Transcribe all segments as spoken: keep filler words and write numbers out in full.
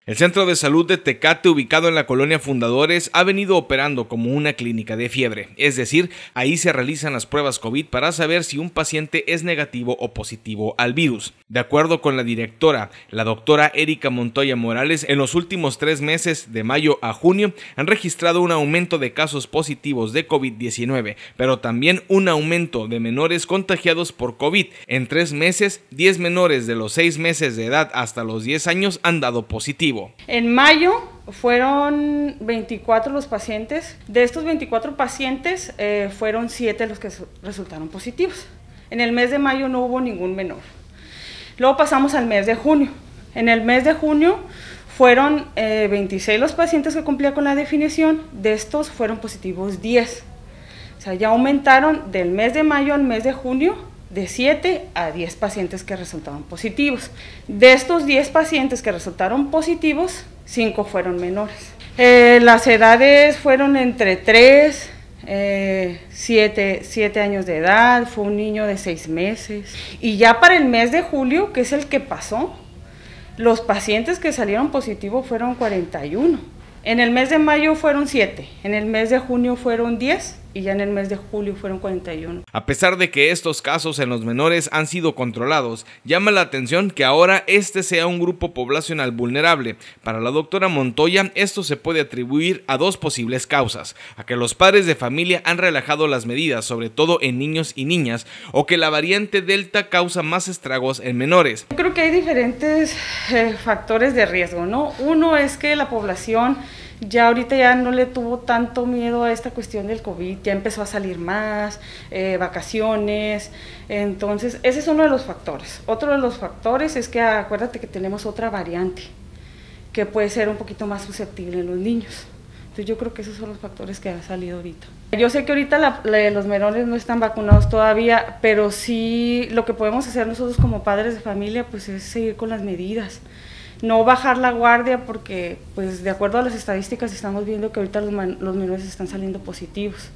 El Centro de Salud de Tecate, ubicado en la colonia Fundadores, ha venido operando como una clínica de fiebre, es decir, ahí se realizan las pruebas COVID para saber si un paciente es negativo o positivo al virus. De acuerdo con la directora, la doctora Erika Montoya Morales, en los últimos tres meses, de mayo a junio, han registrado un aumento de casos positivos de COVID diecinueve, pero también un aumento de menores contagiados por COVID. En tres meses, diez menores de los seis meses de edad hasta los diez años han dado positivo. En mayo fueron veinticuatro los pacientes. De estos veinticuatro pacientes eh, fueron siete los que resultaron positivos. En el mes de mayo no hubo ningún menor. Luego pasamos al mes de junio. En el mes de junio fueron eh, veintiséis los pacientes que cumplían con la definición. De estos fueron positivos diez. O sea, ya aumentaron del mes de mayo al mes de junio de siete a diez pacientes que resultaron positivos. De estos diez pacientes que resultaron positivos, cinco fueron menores. Eh, las edades fueron entre tres, siete años de edad, fue un niño de seis meses. Y ya para el mes de julio, que es el que pasó, los pacientes que salieron positivos fueron cuarenta y uno. En el mes de mayo fueron siete, en el mes de junio fueron diez y ya en el mes de julio fueron cuarenta y uno. A pesar de que estos casos en los menores han sido controlados, llama la atención que ahora este sea un grupo poblacional vulnerable. Para la doctora Montoya, esto se puede atribuir a dos posibles causas: a que los padres de familia han relajado las medidas, sobre todo en niños y niñas, o que la variante Delta causa más estragos en menores. Yo creo que hay diferentes eh, factores de riesgo, ¿no? Uno es que la población ya ahorita ya no le tuvo tanto miedo a esta cuestión del COVID, ya empezó a salir más, eh, vacaciones, entonces ese es uno de los factores. Otro de los factores es que acuérdate que tenemos otra variante que puede ser un poquito más susceptible en los niños. Entonces yo creo que esos son los factores que han salido ahorita. Yo sé que ahorita la, la, los menores no están vacunados todavía, pero sí lo que podemos hacer nosotros como padres de familia pues es seguir con las medidas. No bajar la guardia porque, pues, de acuerdo a las estadísticas estamos viendo que ahorita los, los menores están saliendo positivos.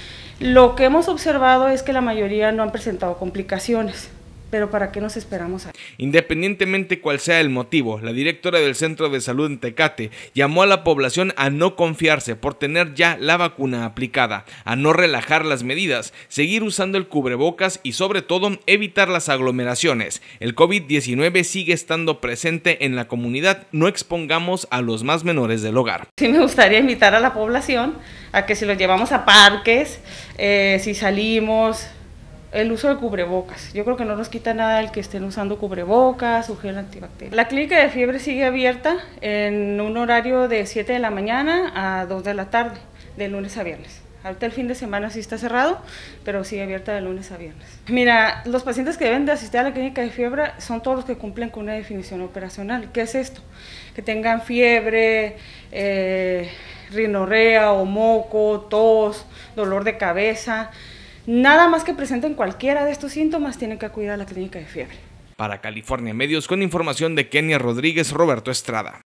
Lo que hemos observado es que la mayoría no han presentado complicaciones. Pero ¿para qué nos esperamos ahí? Independientemente cuál sea el motivo, la directora del Centro de Salud en Tecate llamó a la población a no confiarse por tener ya la vacuna aplicada, a no relajar las medidas, seguir usando el cubrebocas y sobre todo evitar las aglomeraciones. El COVID diecinueve sigue estando presente en la comunidad, no expongamos a los más menores del hogar. Sí me gustaría invitar a la población a que si los llevamos a parques, eh, si salimos, el uso de cubrebocas. Yo creo que no nos quita nada el que estén usando cubrebocas o gel antibacterial. La clínica de fiebre sigue abierta en un horario de siete de la mañana a dos de la tarde, de lunes a viernes. Ahorita el fin de semana sí está cerrado, pero sigue abierta de lunes a viernes. Mira, los pacientes que deben de asistir a la clínica de fiebre son todos los que cumplen con una definición operacional. ¿Qué es esto? Que tengan fiebre, eh, rinorrea o moco, tos, dolor de cabeza. Nada más que presenten cualquiera de estos síntomas, tienen que acudir a la clínica de fiebre. Para California Medios, con información de Kenia Rodríguez, Roberto Estrada.